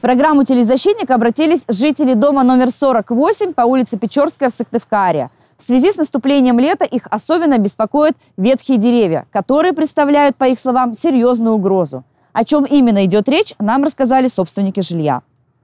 программу «Телезащитник» обратились жители дома номер 48 по улице Печорская в Сыктывкаре. В связи с наступлением лета их особенно беспокоят ветхие деревья, которые представляют, по их словам, серьезную угрозу. О чем именно идет речь, нам рассказали собственники жилья.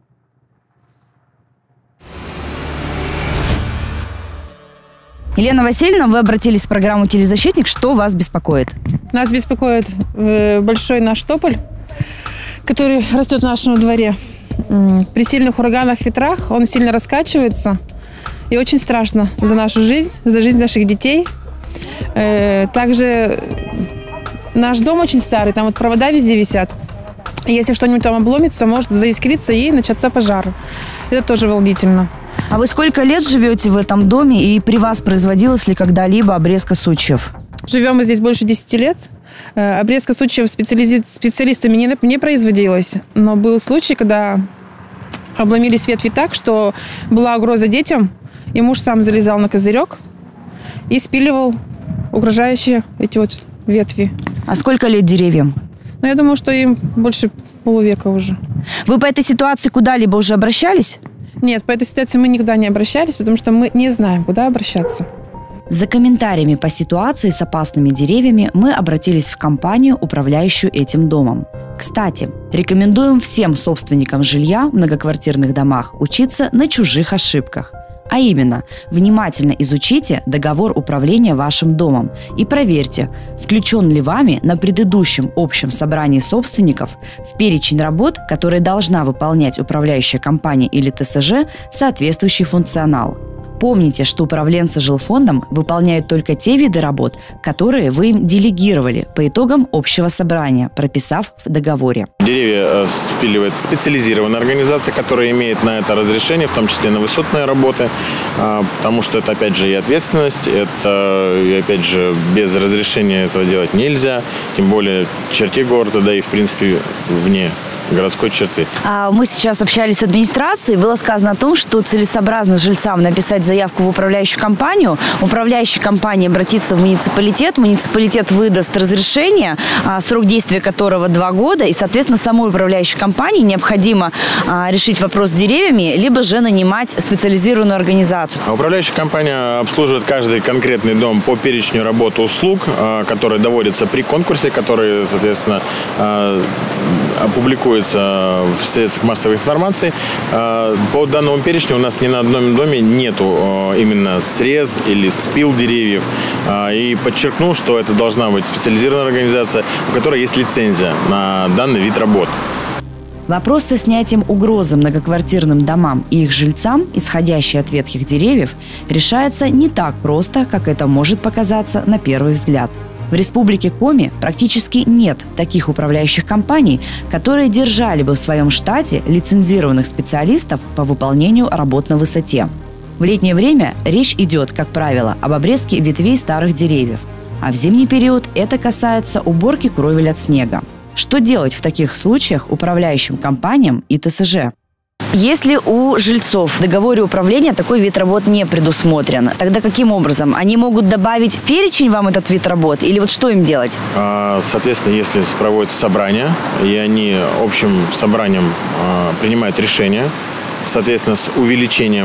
Елена Васильевна, вы обратились в программу «Телезащитник». Что вас беспокоит? Нас беспокоит большой наш тополь, который растет в нашем дворе. При сильных ураганах, ветрах он сильно раскачивается. И очень страшно за нашу жизнь, за жизнь наших детей. Также наш дом очень старый, там вот провода везде висят. И если что-нибудь там обломится, может заискриться и начаться пожар. Это тоже волнительно. А вы сколько лет живете в этом доме и при вас производилась ли когда-либо обрезка сучьев? Живем мы здесь больше 10 лет. Обрезка сучьев специалистами не производилась. Но был случай, когда обломились ветви так, что была угроза детям. И муж сам залезал на козырек и спиливал угрожающие эти вот ветви. А сколько лет деревьям? Ну, я думаю, что им больше полувека уже. Вы по этой ситуации куда-либо уже обращались? Нет, по этой ситуации мы никуда не обращались, потому что мы не знаем, куда обращаться. За комментариями по ситуации с опасными деревьями мы обратились в компанию, управляющую этим домом. Кстати, рекомендуем всем собственникам жилья в многоквартирных домах учиться на чужих ошибках. А именно, внимательно изучите договор управления вашим домом и проверьте, включен ли вами на предыдущем общем собрании собственников в перечень работ, которые должна выполнять управляющая компания или ТСЖ, соответствующий функционал. Помните, что управленцы жилфондом выполняют только те виды работ, которые вы им делегировали по итогам общего собрания, прописав в договоре. Деревья спиливает специализированная организация, которая имеет на это разрешение, в том числе на высотные работы, потому что это, опять же, и ответственность, это, и, опять же, без разрешения этого делать нельзя, тем более в черте города, да и, в принципе, вне городской черты. Мы сейчас общались с администрацией. Было сказано о том, что целесообразно жильцам написать заявку в управляющую компанию. Управляющая компания обратится в муниципалитет. Муниципалитет выдаст разрешение, срок действия которого 2 года. И, соответственно, самой управляющей компании необходимо решить вопрос с деревьями, либо же нанимать специализированную организацию. Управляющая компания обслуживает каждый конкретный дом по перечню работ и услуг, которые доводятся при конкурсе, которые, соответственно, опубликуются в средствах массовой информации. По данному перечню у нас ни на одном доме нету именно срез или спил деревьев. И подчеркну, что это должна быть специализированная организация, у которой есть лицензия на данный вид работ. Вопрос со снятием угрозы многоквартирным домам и их жильцам, исходящий от ветхих деревьев, решается не так просто, как это может показаться на первый взгляд. В республике Коми практически нет таких управляющих компаний, которые держали бы в своем штате лицензированных специалистов по выполнению работ на высоте. В летнее время речь идет, как правило, об обрезке ветвей старых деревьев, а в зимний период это касается уборки кровель от снега. Что делать в таких случаях управляющим компаниям и ТСЖ? Если у жильцов в договоре управления такой вид работ не предусмотрен, тогда каким образом? Они могут добавить в перечень вам этот вид работ или вот что им делать? Соответственно, если проводится собрание, и они общим собранием принимают решение, соответственно, с увеличением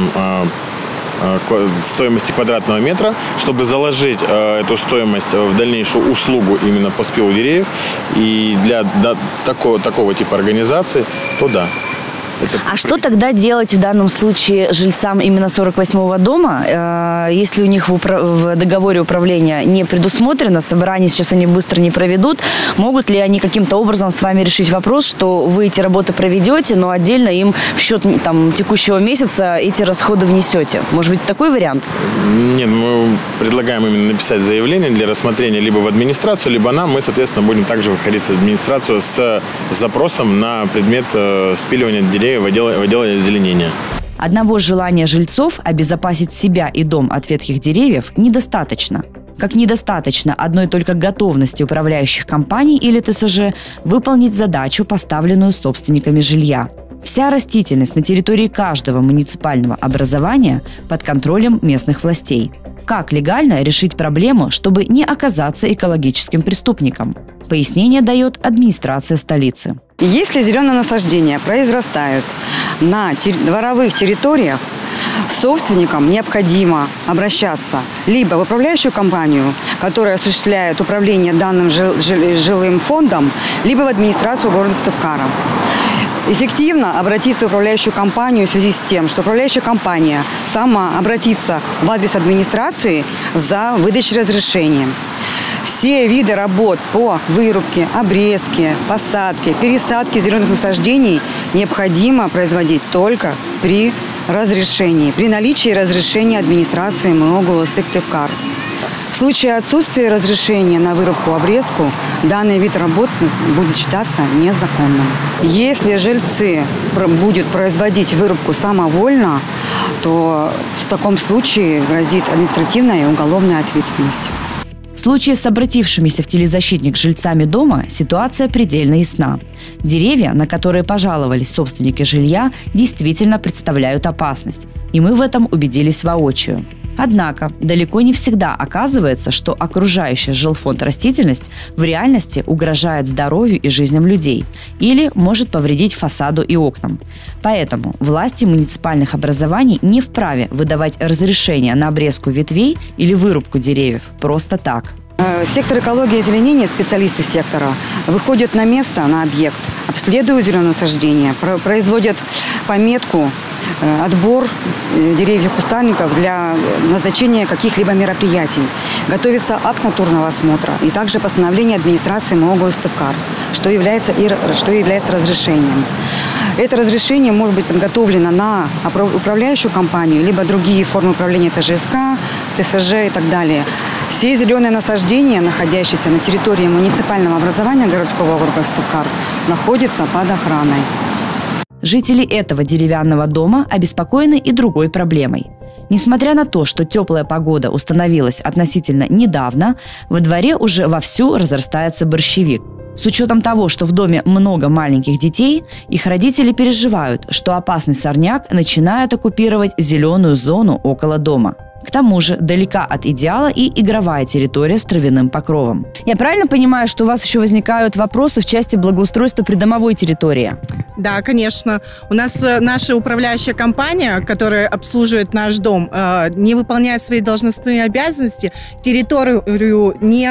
стоимости квадратного метра, чтобы заложить эту стоимость в дальнейшую услугу именно по спилу деревьев, и для такого типа организации, то да. А что тогда делать в данном случае жильцам именно 48-го дома, если у них в договоре управления не предусмотрено, собрание сейчас они быстро не проведут, могут ли они каким-то образом с вами решить вопрос, что вы эти работы проведете, но отдельно им в счет текущего месяца эти расходы внесете? Может быть, такой вариант? Нет, мы предлагаем именно написать заявление для рассмотрения либо в администрацию, либо нам. Мы, соответственно, будем также выходить в администрацию с запросом на предмет спиливания деревьев в отделе озеленения. Одного желания жильцов обезопасить себя и дом от ветхих деревьев недостаточно. Как недостаточно одной только готовности управляющих компаний или ТСЖ выполнить задачу, поставленную собственниками жилья. Вся растительность на территории каждого муниципального образования под контролем местных властей. Как легально решить проблему, чтобы не оказаться экологическим преступником? Пояснение дает администрация столицы. Если зеленые насаждения произрастают на дворовых территориях, собственникам необходимо обращаться либо в управляющую компанию, которая осуществляет управление данным жилым фондом, либо в администрацию города Сыктывкара. Эффективно обратиться в управляющую компанию в связи с тем, что управляющая компания сама обратится в адрес администрации за выдачей разрешения. Все виды работ по вырубке, обрезке, посадке, пересадке зеленых насаждений необходимо производить только при разрешении, при наличии разрешения администрации МО города Сыктывкар. В случае отсутствия разрешения на вырубку, обрезку, данный вид работ будет считаться незаконным. Если жильцы будут производить вырубку самовольно, то в таком случае грозит административная и уголовная ответственность. В случае с обратившимися в телезащитник жильцами дома ситуация предельно ясна. Деревья, на которые пожаловались собственники жилья, действительно представляют опасность. И мы в этом убедились воочию. Однако далеко не всегда оказывается, что окружающая жилфонд растительность в реальности угрожает здоровью и жизням людей или может повредить фасаду и окнам. Поэтому власти муниципальных образований не вправе выдавать разрешения на обрезку ветвей или вырубку деревьев просто так. Сектор экологии и озеленения, специалисты сектора, выходят на место, на объект, обследуют зеленые насаждения, производят пометку, отбор деревьев, кустарников для назначения каких-либо мероприятий. Готовится акт натурного осмотра и также постановление администрации МО города Сыктывкар, что является разрешением. Это разрешение может быть подготовлено на управляющую компанию, либо другие формы управления ТЖСК, ТСЖ и так далее. Все зеленые насаждения, находящиеся на территории муниципального образования городского округа Сыктывкар, находятся под охраной. Жители этого деревянного дома обеспокоены и другой проблемой. Несмотря на то, что теплая погода установилась относительно недавно, во дворе уже вовсю разрастается борщевик. С учетом того, что в доме много маленьких детей, их родители переживают, что опасный сорняк начинает оккупировать зеленую зону около дома. К тому же далека от идеала и игровая территория с травяным покровом. Я правильно понимаю, что у вас еще возникают вопросы в части благоустройства придомовой территории? Да, конечно. У нас наша управляющая компания, которая обслуживает наш дом, не выполняет свои должностные обязанности, территорию не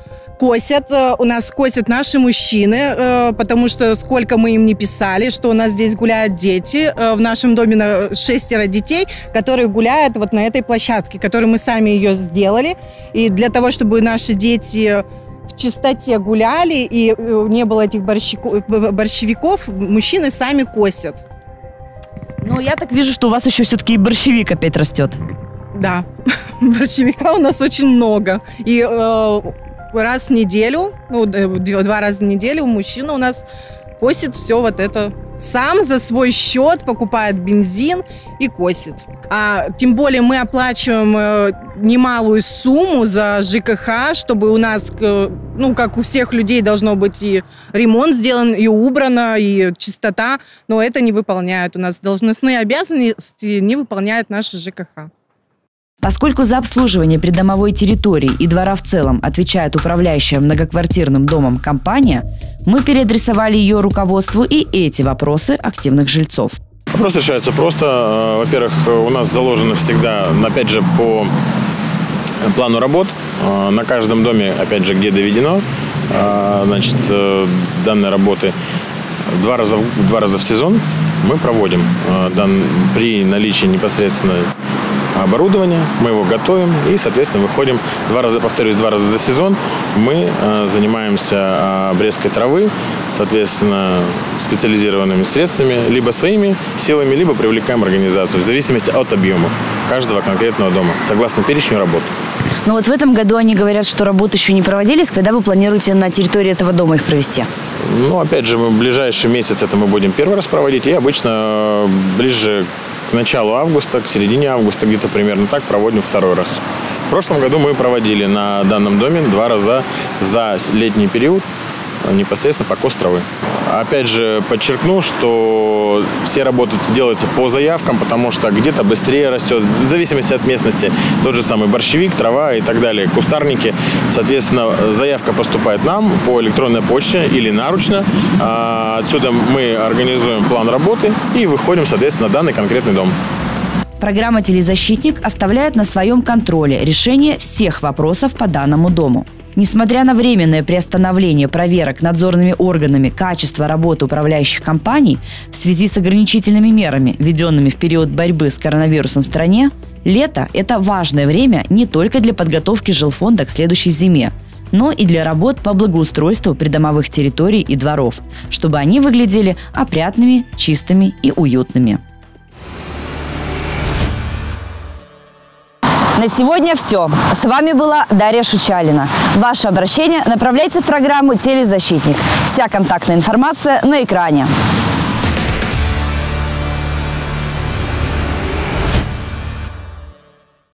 косят. У нас косят наши мужчины, потому что сколько мы им не писали, что у нас здесь гуляют дети. В нашем доме 6 детей, которые гуляют вот на этой площадке, которую мы сами ее сделали. И для того, чтобы наши дети в чистоте гуляли и не было этих борщевиков, мужчины сами косят. Ну, я так вижу, что у вас еще все-таки и борщевик опять растет. Да, борщевика у нас очень много. И раз в неделю, 2 раза в неделю мужчина у нас косит все вот это. Сам за свой счет покупает бензин и косит. А тем более мы оплачиваем немалую сумму за ЖКХ, чтобы у нас, как у всех людей, должно быть и ремонт сделан, и убрано, и чистота. Но это не выполняют. У нас должностные обязанности не выполняет наша ЖКХ. Поскольку за обслуживание придомовой территории и двора в целом отвечает управляющая многоквартирным домом компания, мы переадресовали ее руководству и эти вопросы активных жильцов. Вопрос решается просто. Во-первых, у нас заложено всегда, опять же, по плану работ. На каждом доме, опять же, где доведено, данные работы 2 раза в сезон мы проводим. При наличии непосредственно оборудование, мы его готовим и, соответственно, выходим 2 раза за сезон. Мы занимаемся обрезкой травы, соответственно, специализированными средствами, либо своими силами, либо привлекаем организацию, в зависимости от объемов каждого конкретного дома, согласно перечню работ. Но вот в этом году они говорят, что работы еще не проводились. Когда вы планируете на территории этого дома их провести? Опять же, в ближайший месяц это мы будем первый раз проводить, и обычно ближе к началу августа, к середине августа, где-то примерно так, проводим 2-й раз. В прошлом году мы проводили на данном доме 2 раза за летний период. непосредственно покос травы. Опять же, подчеркну, что все работы делаются по заявкам, потому что где-то быстрее растет, в зависимости от местности. Тот же самый борщевик, трава и так далее, кустарники. Соответственно, заявка поступает нам по электронной почте или наручно. Отсюда мы организуем план работы и выходим, соответственно, на данный конкретный дом. Программа «Телезащитник» оставляет на своем контроле решение всех вопросов по данному дому. Несмотря на временное приостановление проверок надзорными органами качества работы управляющих компаний в связи с ограничительными мерами, введенными в период борьбы с коронавирусом в стране, лето – это важное время не только для подготовки жилфонда к следующей зиме, но и для работ по благоустройству придомовых территорий и дворов, чтобы они выглядели опрятными, чистыми и уютными. На сегодня все. С вами была Дарья Шучалина. Ваше обращение направляйте в программу «Телезащитник». Вся контактная информация на экране.